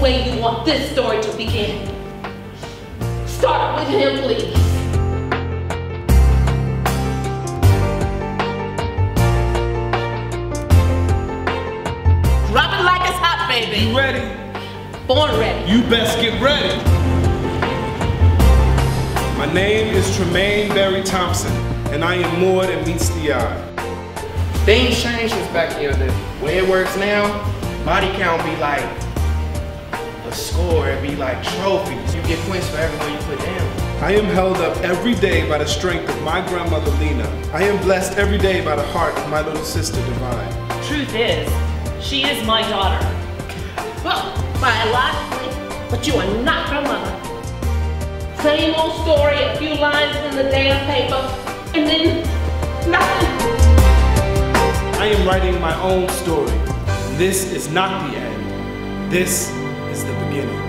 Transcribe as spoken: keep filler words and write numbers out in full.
way you want this story to begin. Start with him, please. Drop it like it's hot, baby. You ready? Born ready. You best get ready. My name is Tremaine Barry Thompson, and I am more than meets the eye. Things changed since back in the day. Way it works now, body count be like a score, it be like trophies. You get points for everyone you put down. I am held up every day by the strength of my grandmother Lena. I am blessed every day by the heart of my little sister Divine. Truth is, she is my daughter. Well, biologically, but you are not her mother. Same old story, a few lines in the damn paper, and then nothing. I am writing my own story. This is not the end. This is the beginning.